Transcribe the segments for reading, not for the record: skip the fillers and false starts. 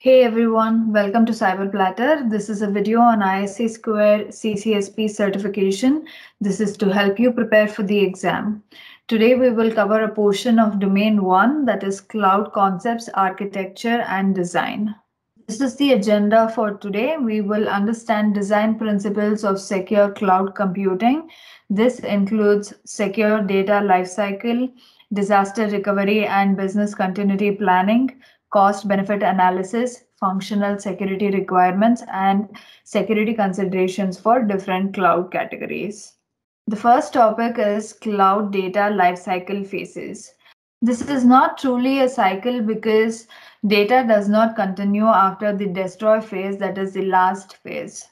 Hey everyone, welcome to Cyber Platter. This is a video on ISC Square CCSP certification. This is to help you prepare for the exam. Today we will cover a portion of Domain 1, that is Cloud Concepts, Architecture and Design. This is the agenda for today. We will understand design principles of secure cloud computing. This includes secure data lifecycle, disaster recovery and business continuity planning, cost-benefit analysis, functional security requirements, and security considerations for different cloud categories. The first topic is cloud data lifecycle phases. This is not truly a cycle because data does not continue after the destroy phase, that is the last phase.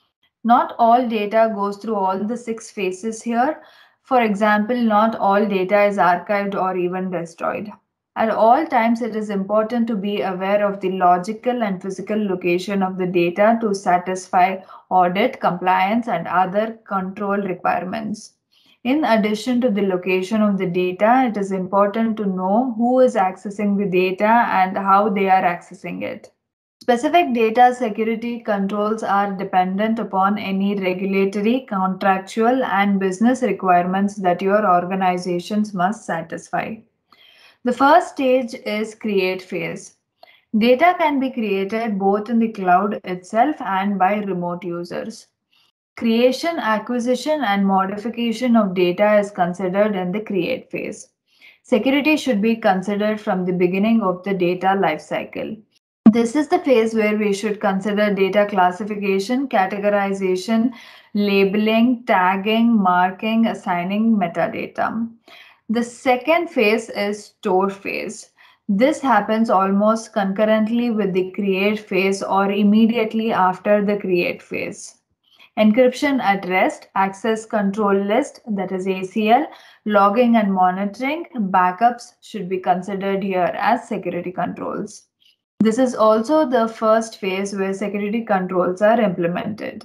Not all data goes through all the 6 phases here. For example, not all data is archived or even destroyed. At all times, it is important to be aware of the logical and physical location of the data to satisfy audit, compliance, and other control requirements. In addition to the location of the data, it is important to know who is accessing the data and how they are accessing it. Specific data security controls are dependent upon any regulatory, contractual, and business requirements that your organizations must satisfy. The first stage is create phase. Data can be created both in the cloud itself and by remote users. Creation, acquisition, and modification of data is considered in the create phase. Security should be considered from the beginning of the data lifecycle. This is the phase where we should consider data classification, categorization, labeling, tagging, marking, assigning metadata. The second phase is store phase. This happens almost concurrently with the create phase or immediately after the create phase. Encryption at rest, access control list, that is ACL, logging and monitoring, backups should be considered here as security controls. This is also the first phase where security controls are implemented.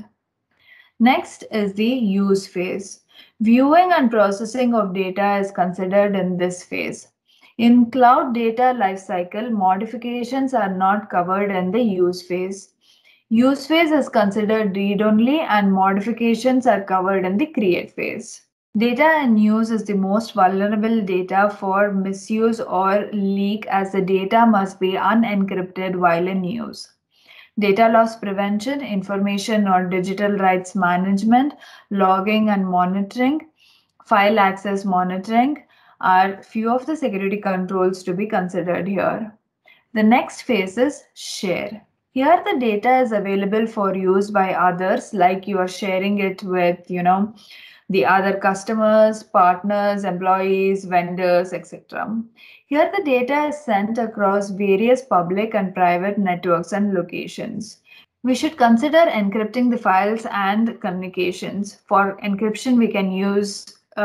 Next is the use phase. Viewing and processing of data is considered in this phase. In cloud data lifecycle, modifications are not covered in the use phase. Use phase is considered read-only and modifications are covered in the create phase. Data in use is the most vulnerable data for misuse or leak as the data must be unencrypted while in use. Data loss prevention, information or digital rights management, logging and monitoring, file access monitoring are few of the security controls to be considered here. The next phase is share. Here the data is available for use by others, like you are sharing it with, the other customers, partners, employees, vendors, etc. Here the data is sent across various public and private networks and locations. We should consider encrypting the files and communications. For encryption, we can use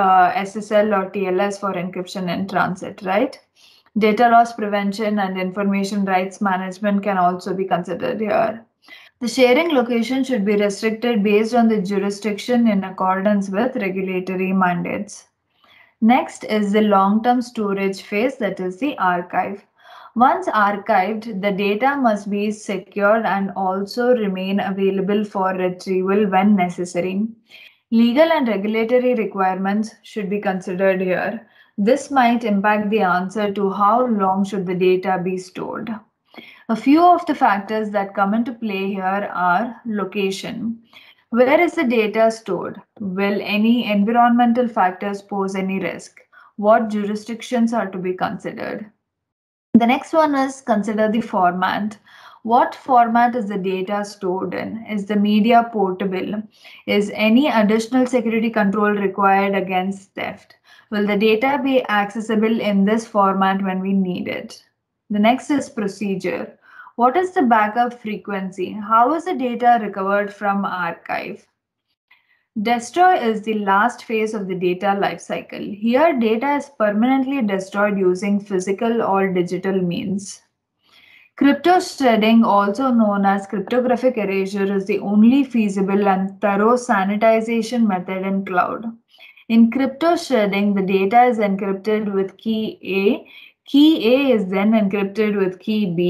SSL or TLS for encryption in transit, right? Data loss prevention and information rights management can also be considered here. The sharing location should be restricted based on the jurisdiction in accordance with regulatory mandates. Next is the long-term storage phase, that is the archive. Once archived, the data must be secured and also remain available for retrieval when necessary. Legal and regulatory requirements should be considered here. This might impact the answer to how long should the data be stored. A few of the factors that come into play here are location. Where is the data stored? Will any environmental factors pose any risk? What jurisdictions are to be considered? The next one is consider the format. What format is the data stored in? Is the media portable? Is any additional security control required against theft? Will the data be accessible in this format when we need it? The next is procedure. What is the backup frequency? How is the data recovered from archive? Destroy is the last phase of the data lifecycle. Here, data is permanently destroyed using physical or digital means. Crypto shredding, also known as cryptographic erasure, is the only feasible and thorough sanitization method in cloud. In crypto shredding, the data is encrypted with key A. Key A is then encrypted with key B.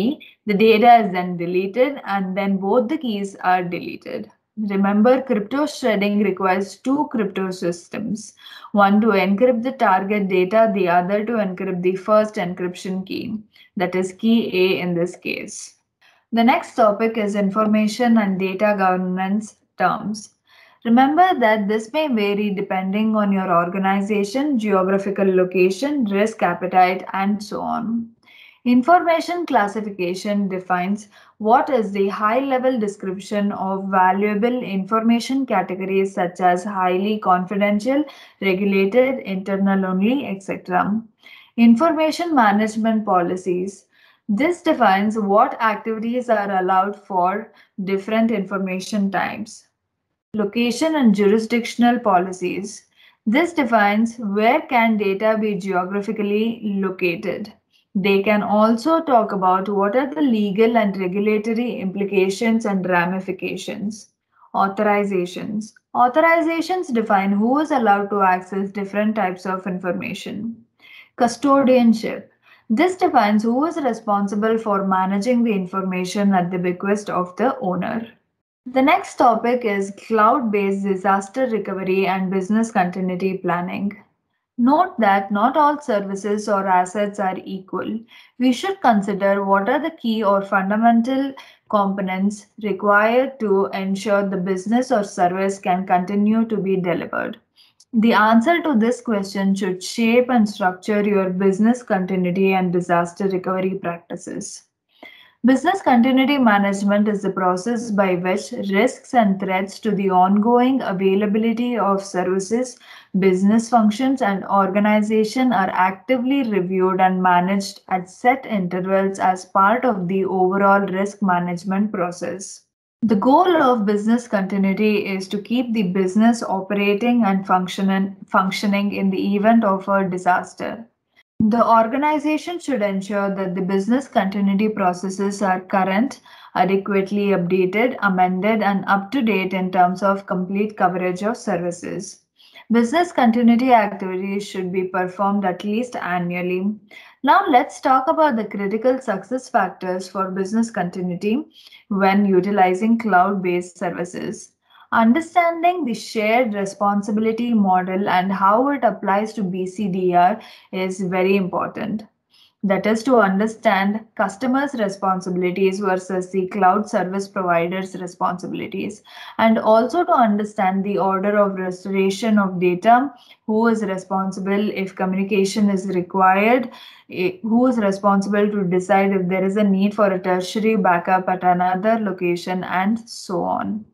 The data is then deleted and then both the keys are deleted. Remember, crypto shredding requires two crypto systems, one to encrypt the target data, the other to encrypt the first encryption key, that is key A in this case. The next topic is information and data governance terms. Remember that this may vary depending on your organization, geographical location, risk appetite, and so on. Information classification defines what is the high-level description of valuable information categories such as highly confidential, regulated, internal only, etc. Information management policies. This defines what activities are allowed for different information types. Location and jurisdictional policies. This defines where can data be geographically located. They can also talk about what are the legal and regulatory implications and ramifications. Authorizations. Authorizations define who is allowed to access different types of information. Custodianship. This defines who is responsible for managing the information at the bequest of the owner. The next topic is cloud-based disaster recovery and business continuity planning. Note that not all services or assets are equal. We should consider what are the key or fundamental components required to ensure the business or service can continue to be delivered. The answer to this question should shape and structure your business continuity and disaster recovery practices. Business continuity management is the process by which risks and threats to the ongoing availability of services, business functions, and organization are actively reviewed and managed at set intervals as part of the overall risk management process. The goal of business continuity is to keep the business operating and functioning in the event of a disaster. The organization should ensure that the business continuity processes are current, adequately updated, amended, and up to date in terms of complete coverage of services. Business continuity activities should be performed at least annually. Now, let's talk about the critical success factors for business continuity when utilizing cloud based services. Understanding the shared responsibility model and how it applies to BCDR is very important. That is to understand customers' responsibilities versus the cloud service provider's responsibilities, and also to understand the order of restoration of data, who is responsible if communication is required, who is responsible to decide if there is a need for a tertiary backup at another location, and so on.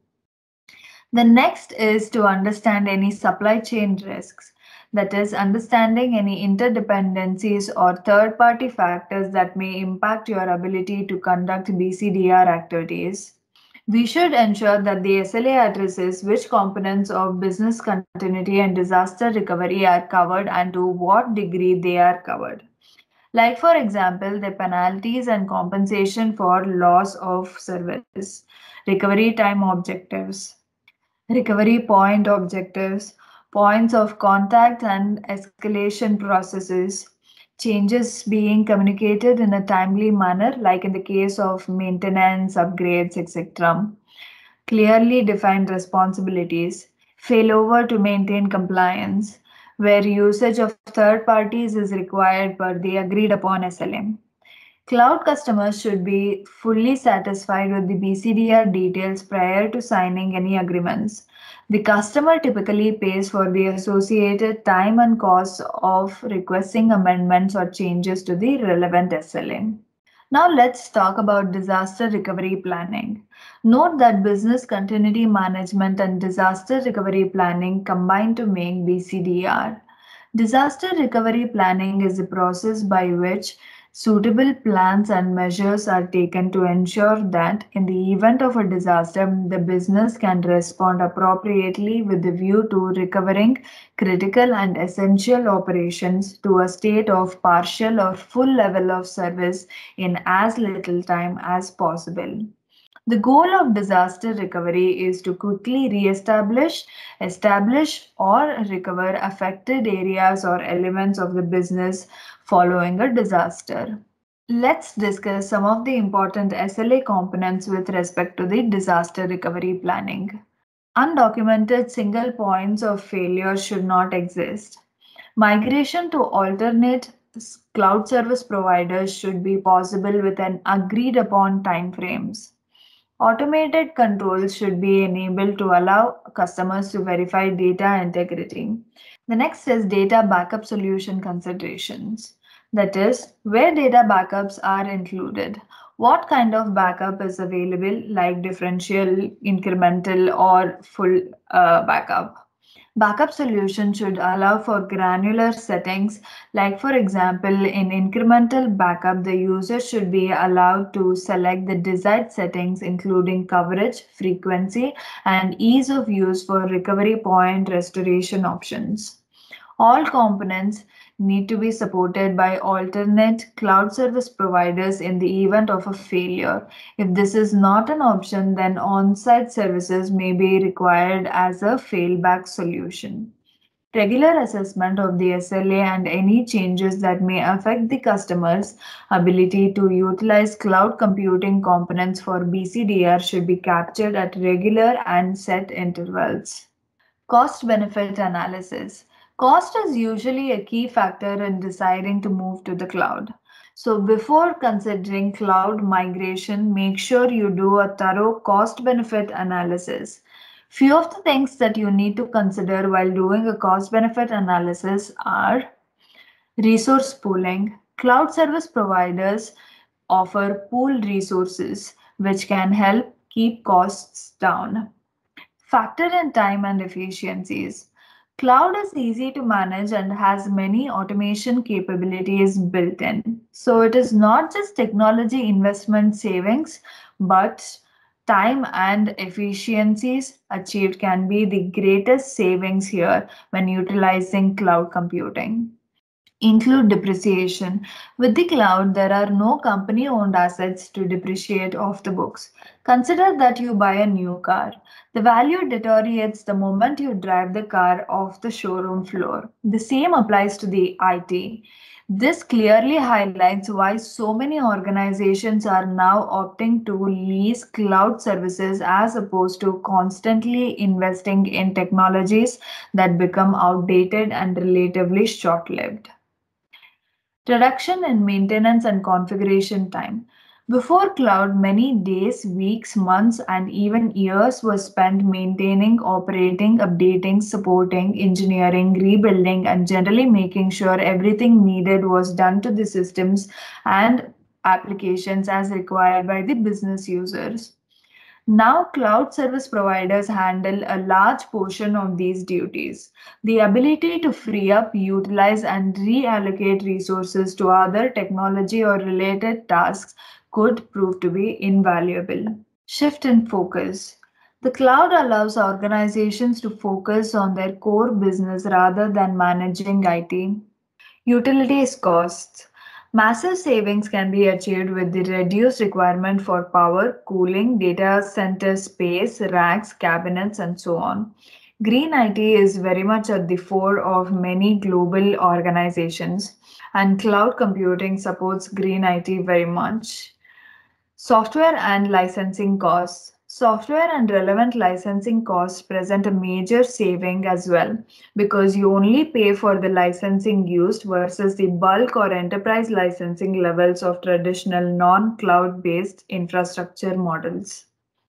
The next is to understand any supply chain risks, that is, understanding any interdependencies or third party factors that may impact your ability to conduct BCDR activities. We should ensure that the SLA addresses which components of business continuity and disaster recovery are covered and to what degree they are covered. Like, for example, the penalties and compensation for loss of service, recovery time objectives, recovery point objectives, points of contact and escalation processes, changes being communicated in a timely manner, like in the case of maintenance, upgrades, etc. Clearly defined responsibilities, failover to maintain compliance, where usage of third parties is required per the agreed upon SLM. Cloud customers should be fully satisfied with the BCDR details prior to signing any agreements. The customer typically pays for the associated time and costs of requesting amendments or changes to the relevant SLA. Now let's talk about disaster recovery planning. Note that business continuity management and disaster recovery planning combine to make BCDR. Disaster recovery planning is the process by which suitable plans and measures are taken to ensure that in the event of a disaster, the business can respond appropriately with the view to recovering critical and essential operations to a state of partial or full level of service in as little time as possible. The goal of disaster recovery is to quickly re-establish, establish, or recover affected areas or elements of the business following a disaster. Let's discuss some of the important SLA components with respect to the disaster recovery planning. Undocumented single points of failure should not exist. Migration to alternate cloud service providers should be possible within agreed upon timeframes. Automated controls should be enabled to allow customers to verify data integrity. The next is data backup solution considerations. That is, where data backups are included. What kind of backup is available, like differential, incremental, or full backup? Backup solution should allow for granular settings, like for example, in incremental backup, the user should be allowed to select the desired settings, including coverage, frequency, and ease of use for recovery point restoration options. All components need to be supported by alternate cloud service providers in the event of a failure. If this is not an option, then on-site services may be required as a fallback solution. Regular assessment of the SLA and any changes that may affect the customer's ability to utilize cloud computing components for BCDR should be captured at regular and set intervals. Cost benefit analysis. Cost is usually a key factor in deciding to move to the cloud. So, before considering cloud migration, make sure you do a thorough cost benefit analysis. Few of the things that you need to consider while doing a cost benefit analysis are resource pooling. Cloud service providers offer pooled resources which can help keep costs down. Factor in time and efficiencies. Cloud is easy to manage and has many automation capabilities built in. So it is not just technology investment savings, but time and efficiencies achieved can be the greatest savings here when utilizing cloud computing. Include depreciation. With the cloud, there are no company owned assets to depreciate off the books. Consider that you buy a new car. The value deteriorates the moment you drive the car off the showroom floor. The same applies to the IT. This clearly highlights why so many organizations are now opting to lease cloud services as opposed to constantly investing in technologies that become outdated and relatively short lived. Reduction in maintenance and configuration time. Before cloud, many days, weeks, months, and even years were spent maintaining, operating, updating, supporting, engineering, rebuilding, and generally making sure everything needed was done to the systems and applications as required by the business users. Now, cloud service providers handle a large portion of these duties. The ability to free up, utilize, and reallocate resources to other technology or related tasks could prove to be invaluable. Shift in focus. The cloud allows organizations to focus on their core business rather than managing IT. Utilities costs. Massive savings can be achieved with the reduced requirement for power, cooling, data center space, racks, cabinets, and so on. Green IT is very much at the fore of many global organizations, and cloud computing supports green IT very much. Software and licensing costs. Software and relevant licensing costs present a major saving as well because you only pay for the licensing used versus the bulk or enterprise licensing levels of traditional non-cloud based infrastructure models.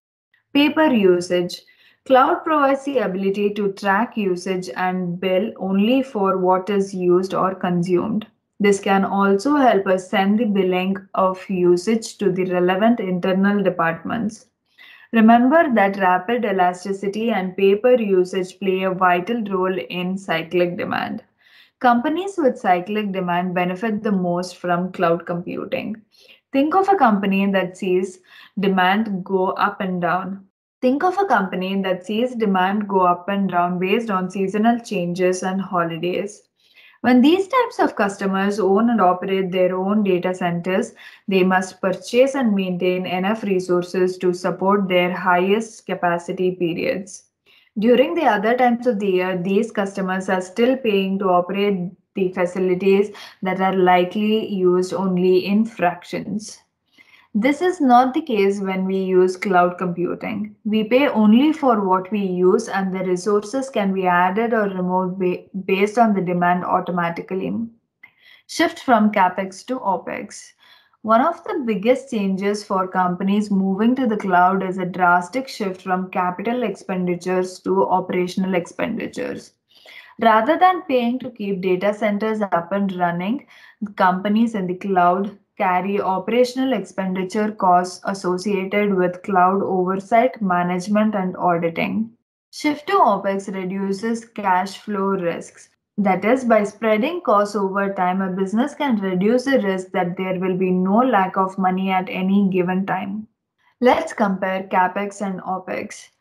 Paper usage. Cloud provides the ability to track usage and bill only for what is used or consumed. This can also help us send the billing of usage to the relevant internal departments. Remember that rapid elasticity and paper usage play a vital role in cyclic demand. Companies with cyclic demand benefit the most from cloud computing. Think of a company that sees demand go up and down. Think of a company that sees demand go up and down based on seasonal changes and holidays. When these types of customers own and operate their own data centers, they must purchase and maintain enough resources to support their highest capacity periods. During the other times of the year, these customers are still paying to operate CSP facilities that are likely used only in fractions. This is not the case when we use cloud computing. We pay only for what we use, and the resources can be added or removed based on the demand automatically. Shift from CapEx to OpEx. One of the biggest changes for companies moving to the cloud is a drastic shift from capital expenditures to operational expenditures. Rather than paying to keep data centers up and running, companies in the cloud carry operational expenditure costs associated with cloud oversight, management, and auditing. Shift to OpEx reduces cash flow risks. That is, by spreading costs over time, a business can reduce the risk that there will be no lack of money at any given time. Let's compare CapEx and OpEx.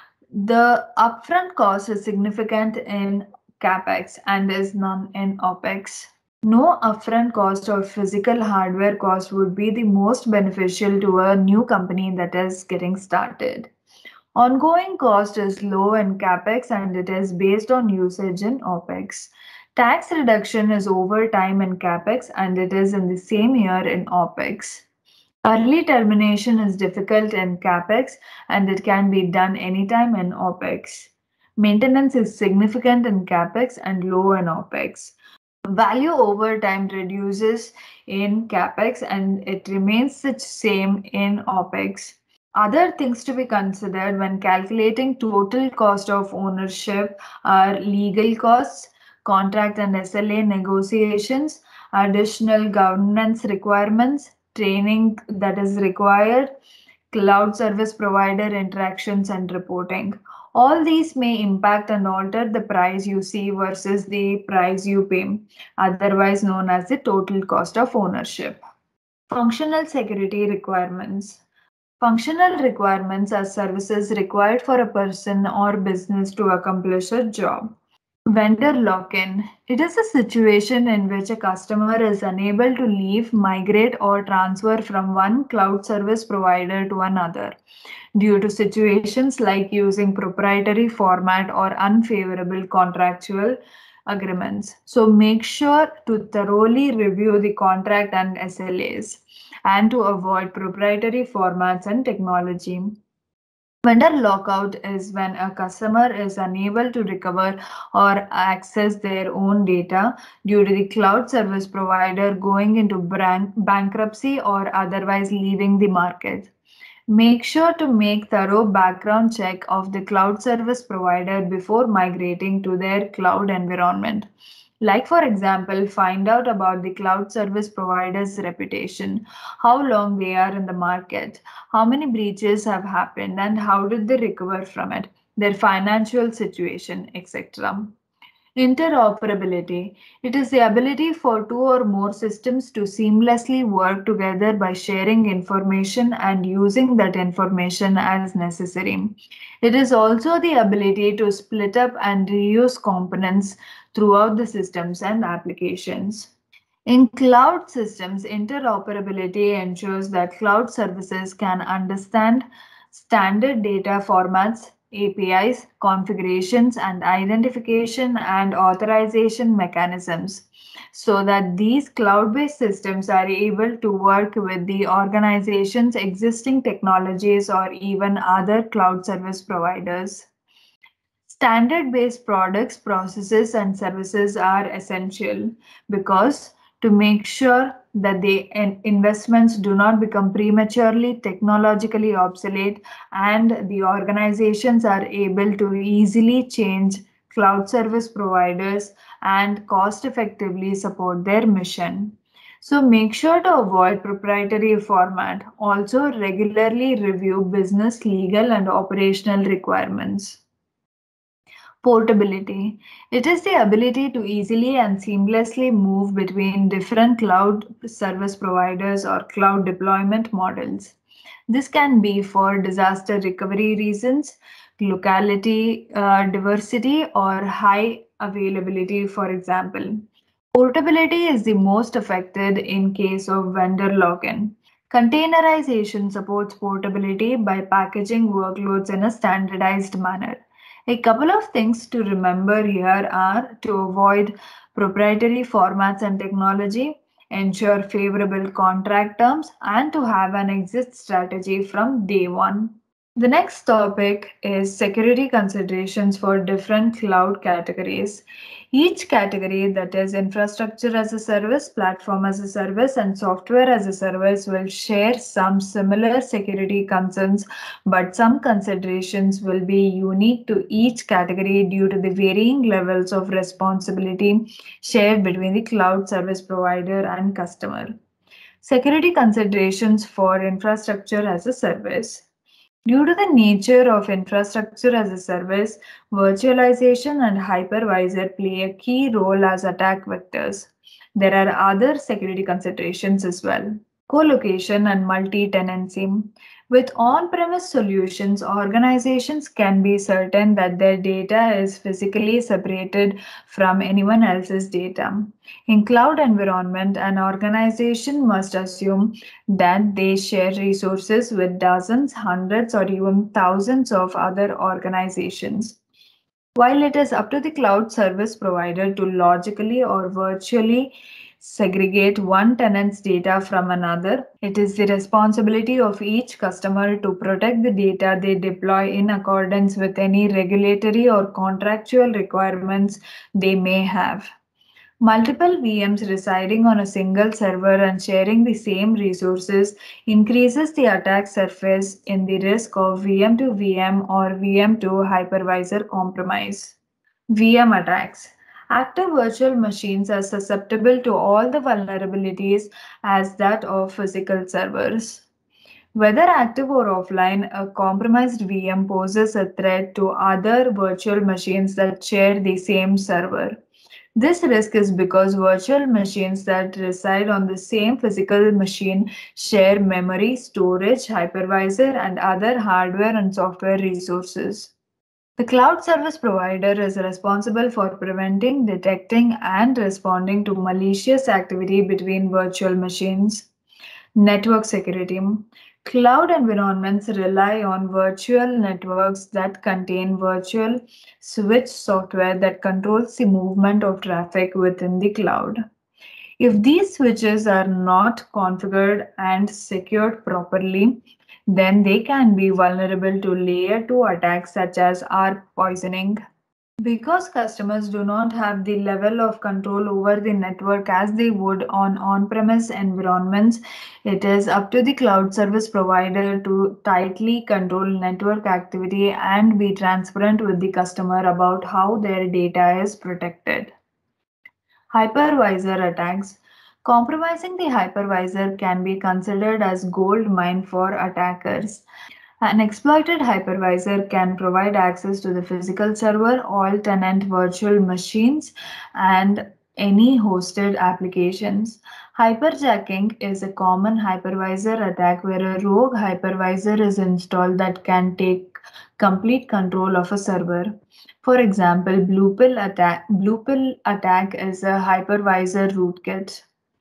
The upfront cost is significant in CapEx and is none in OpEx. No upfront cost or physical hardware cost would be the most beneficial to a new company that is getting started. Ongoing cost is low in CapEx and it is based on usage in OpEx. Tax reduction is over time in CapEx and it is in the same year in OpEx. Early termination is difficult in CapEx and it can be done anytime in OpEx. Maintenance is significant in CapEx and low in OpEx. Value over time reduces in CapEx and it remains the same in OpEx. Other things to be considered when calculating total cost of ownership are legal costs, contract and SLA negotiations, additional governance requirements, training that is required, cloud service provider interactions, and reporting. All these may impact and alter the price you see versus the price you pay, otherwise known as the total cost of ownership. Functional security requirements. Functional requirements are services required for a person or business to accomplish a job. Vendor lock-in. It is a situation in which a customer is unable to leave, migrate, or transfer from one cloud service provider to another due to situations like using proprietary format or unfavorable contractual agreements. So make sure to thoroughly review the contract and SLAs and to avoid proprietary formats and technology. Vendor lockout is when a customer is unable to recover or access their own data due to the cloud service provider going into bankruptcy or otherwise leaving the market. Make sure to make thorough background check of the cloud service provider before migrating to their cloud environment. Like, for example, find out about the cloud service provider's reputation, how long they are in the market, how many breaches have happened, and how did they recover from it, their financial situation, etc. Interoperability. It is the ability for two or more systems to seamlessly work together by sharing information and using that information as necessary. It is also the ability to split up and reuse components throughout the systems and applications. In cloud systems, interoperability ensures that cloud services can understand standard data formats, APIs, configurations, and identification and authorization mechanisms so that these cloud-based systems are able to work with the organization's existing technologies or even other cloud service providers. Standard-based products, processes, and services are essential because to make sure that the investments do not become prematurely technologically obsolete and the organizations are able to easily change cloud service providers and cost effectively support their mission. So make sure to avoid proprietary format. Also regularly review business, legal, and operational requirements. Portability. It is the ability to easily and seamlessly move between different cloud service providers or cloud deployment models. This can be for disaster recovery reasons, locality diversity, or high availability, for example. Portability is the most affected in case of vendor lock-in. Containerization supports portability by packaging workloads in a standardized manner. A couple of things to remember here are to avoid proprietary formats and technology, ensure favorable contract terms, and to have an exit strategy from day one. The next topic is security considerations for different cloud categories. Each category, that is infrastructure as a service, platform as a service, and software as a service, will share some similar security concerns, but some considerations will be unique to each category due to the varying levels of responsibility shared between the cloud service provider and customer. Security considerations for infrastructure as a service. Due to the nature of infrastructure as a service, virtualization and hypervisor play a key role as attack vectors. There are other security considerations as well. Co-location and multi-tenancy. With on-premise solutions, organizations can be certain that their data is physically separated from anyone else's data. In cloud environment, an organization must assume that they share resources with dozens, hundreds, or even thousands of other organizations. While it is up to the cloud service provider to logically or virtually segregate one tenant's data from another, it is the responsibility of each customer to protect the data they deploy in accordance with any regulatory or contractual requirements they may have. Multiple VMs residing on a single server and sharing the same resources increases the attack surface in the risk of VM to VM or VM to hypervisor compromise. VM attacks. Active virtual machines are susceptible to all the vulnerabilities as that of physical servers. Whether active or offline, a compromised VM poses a threat to other virtual machines that share the same server. This risk is because virtual machines that reside on the same physical machine share memory, storage, hypervisor, and other hardware and software resources. The cloud service provider is responsible for preventing, detecting, and responding to malicious activity between virtual machines. Network security. Cloud environments rely on virtual networks that contain virtual switch software that controls the movement of traffic within the cloud. If these switches are not configured and secured properly, then they can be vulnerable to layer 2 attacks such as ARP poisoning. Because customers do not have the level of control over the network as they would on on-premise environments, it is up to the cloud service provider to tightly control network activity and be transparent with the customer about how their data is protected. Hypervisor attacks. Compromising the hypervisor can be considered as gold mine for attackers. An exploited hypervisor can provide access to the physical server, all tenant virtual machines, and any hosted applications. Hyperjacking is a common hypervisor attack where a rogue hypervisor is installed that can take complete control of a server. For example, Blue Pill attack is a hypervisor rootkit.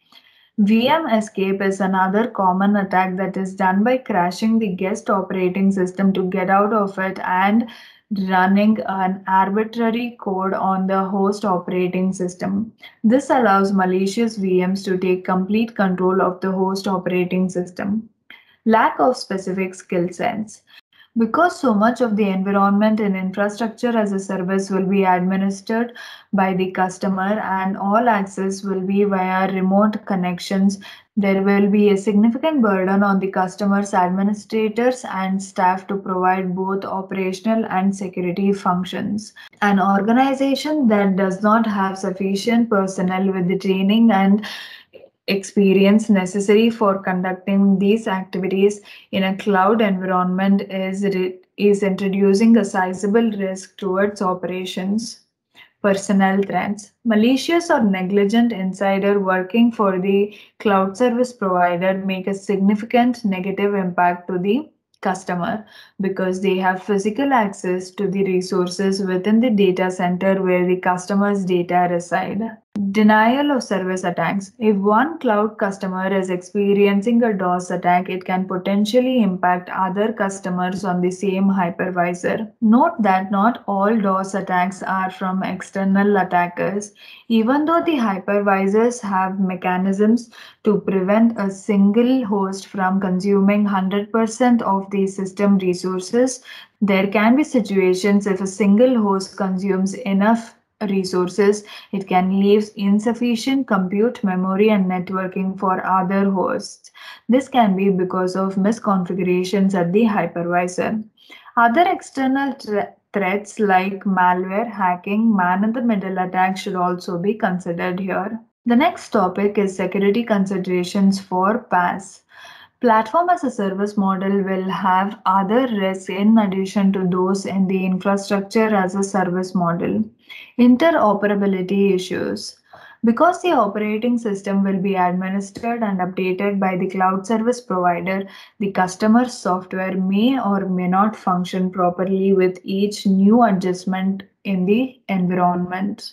VM escape is another common attack that is done by crashing the guest operating system to get out of it and running an arbitrary code on the host operating system. This allows malicious VMs to take complete control of the host operating system. Lack of specific skill sets. Because so much of the environment and infrastructure as a service will be administered by the customer and all access will be via remote connections, there will be a significant burden on the customer's administrators and staff to provide both operational and security functions. An organization that does not have sufficient personnel with the training and experience necessary for conducting these activities in a cloud environment is introducing a sizable risk towards operations. Personnel threats. Malicious or negligent insider working for the cloud service provider make a significant negative impact to the customer because they have physical access to the resources within the data center where the customer's data reside. Denial of service attacks. If one cloud customer is experiencing a DOS attack, it can potentially impact other customers on the same hypervisor. Note that not all DOS attacks are from external attackers. Even though the hypervisors have mechanisms to prevent a single host from consuming 100% of the system resources, there can be situations if a single host consumes enough resources, it can leave insufficient compute memory and networking for other hosts. This can be because of misconfigurations at the hypervisor. Other external threats like malware, hacking, man-in-the-middle attacks should also be considered here. The next topic is security considerations for PaaS. Platform as a service model will have other risks in addition to those in the infrastructure as a service model. Interoperability issues. Because the operating system will be administered and updated by the cloud service provider, the customer's software may or may not function properly with each new adjustment in the environment.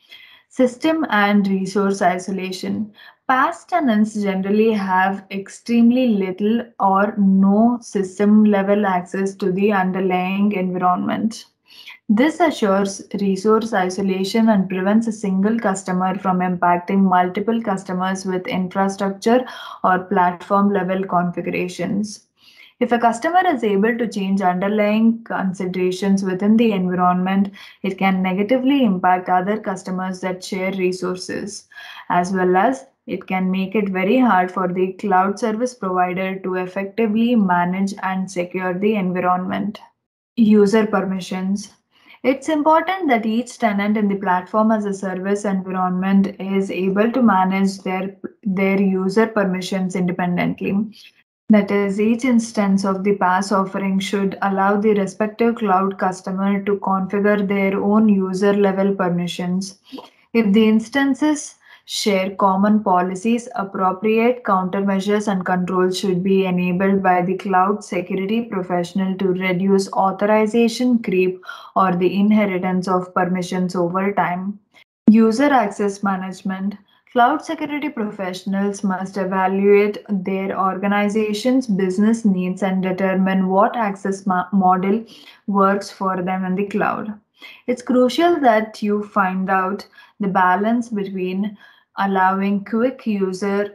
System and resource isolation. PaaS tenants generally have extremely little or no system level access to the underlying environment. This assures resource isolation and prevents a single customer from impacting multiple customers with infrastructure or platform level configurations. If a customer is able to change underlying considerations within the environment, it can negatively impact other customers that share resources, as well as it can make it very hard for the cloud service provider to effectively manage and secure the environment. User permissions. It's important that each tenant in the platform as a service environment is able to manage their user permissions independently. That is, each instance of the PaaS offering should allow the respective cloud customer to configure their own user level permissions. If the instances share common policies, appropriate countermeasures and controls should be enabled by the cloud security professional to reduce authorization creep or the inheritance of permissions over time. User access management. Cloud security professionals must evaluate their organization's business needs and determine what access model works for them in the cloud. It's crucial that you find out the balance between allowing quick user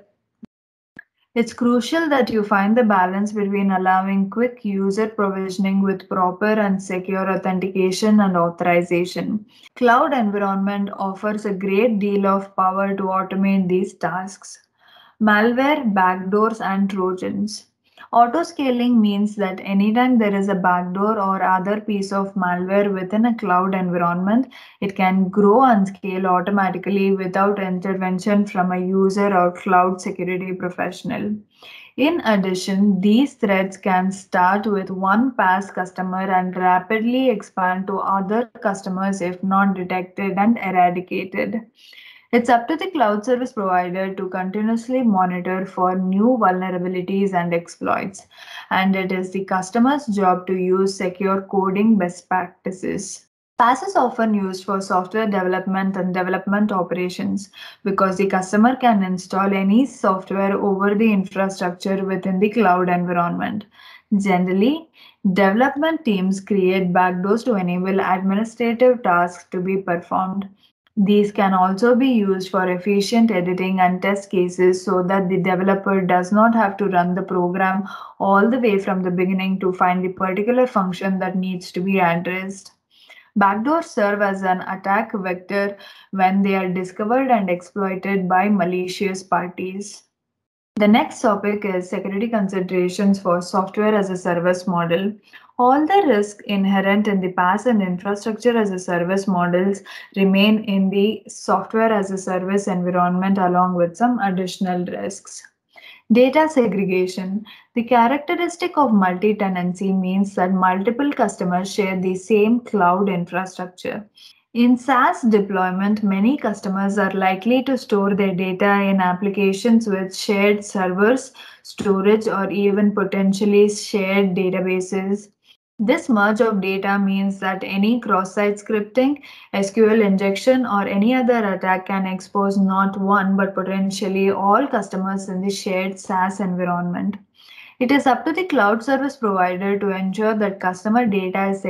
it's crucial that you find the balance between allowing quick user provisioning with proper and secure authentication and authorization. Cloud environment offers a great deal of power to automate these tasks. Malware, backdoors, and Trojans. Autoscaling means that anytime there is a backdoor or other piece of malware within a cloud environment, it can grow and scale automatically without intervention from a user or cloud security professional. In addition, these threats can start with one PaaS customer and rapidly expand to other customers if not detected and eradicated. It's up to the cloud service provider to continuously monitor for new vulnerabilities and exploits, and it is the customer's job to use secure coding best practices. PaaS is often used for software development and development operations because the customer can install any software over the infrastructure within the cloud environment. Generally, development teams create backdoors to enable administrative tasks to be performed. These can also be used for efficient editing and test cases so that the developer does not have to run the program all the way from the beginning to find the particular function that needs to be addressed. Backdoors serve as an attack vector when they are discovered and exploited by malicious parties. The next topic is security considerations for software as a service model. All the risks inherent in the PaaS and infrastructure as a service models remain in the software as a service environment along with some additional risks. Data segregation. The characteristic of multi-tenancy means that multiple customers share the same cloud infrastructure. In SaaS deployment, many customers are likely to store their data in applications with shared servers, storage, or even potentially shared databases. This merge of data means that any cross-site scripting, SQL injection, or any other attack can expose not one but potentially all customers in the shared SaaS environment. It is up to the cloud service provider to ensure that customer data is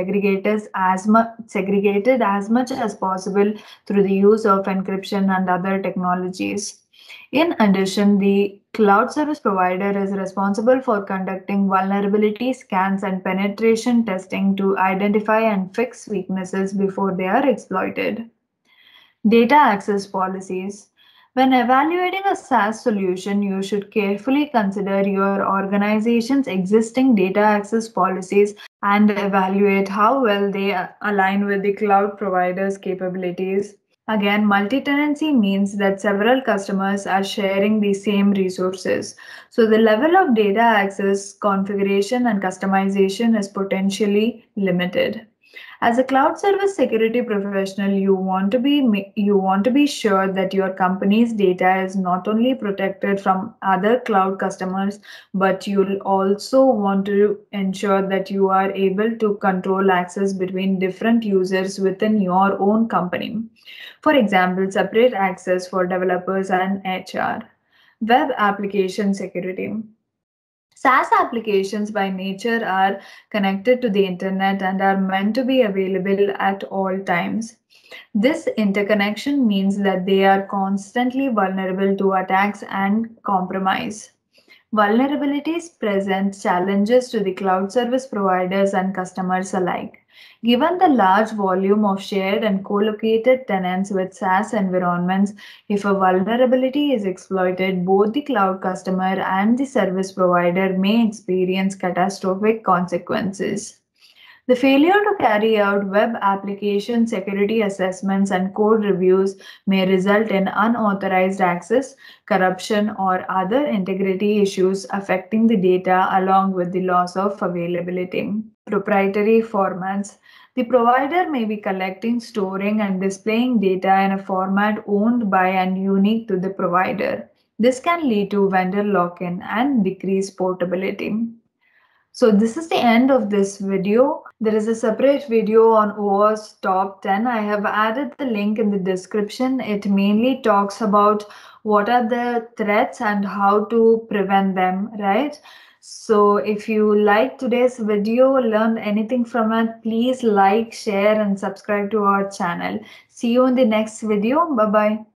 segregated as much as possible through the use of encryption and other technologies. In addition, the cloud service provider is responsible for conducting vulnerability scans and penetration testing to identify and fix weaknesses before they are exploited. Data access policies. When evaluating a SaaS solution, you should carefully consider your organization's existing data access policies and evaluate how well they align with the cloud provider's capabilities. Again, multi-tenancy means that several customers are sharing the same resources. So the level of data access, configuration, and customization is potentially limited. As a cloud service security professional, you want to be sure that your company's data is not only protected from other cloud customers, but you'll also want to ensure that you are able to control access between different users within your own company. For example, separate access for developers and HR. Web application security. SaaS applications by nature are connected to the internet and are meant to be available at all times. This interconnection means that they are constantly vulnerable to attacks and compromise. Vulnerabilities present challenges to the cloud service providers and customers alike. Given the large volume of shared and co-located tenants with SaaS environments, if a vulnerability is exploited, both the cloud customer and the service provider may experience catastrophic consequences. The failure to carry out web application security assessments and code reviews may result in unauthorized access, corruption, or other integrity issues affecting the data along with the loss of availability. Proprietary formats. The provider may be collecting, storing, and displaying data in a format owned by and unique to the provider. This can lead to vendor lock-in and decreased portability. So this is the end of this video. There is a separate video on OWASP top 10. I have added the link in the description. It mainly talks about what are the threats and how to prevent them, right? So if you like today's video, learned anything from it, please like, share, and subscribe to our channel. See you in the next video. Bye-bye.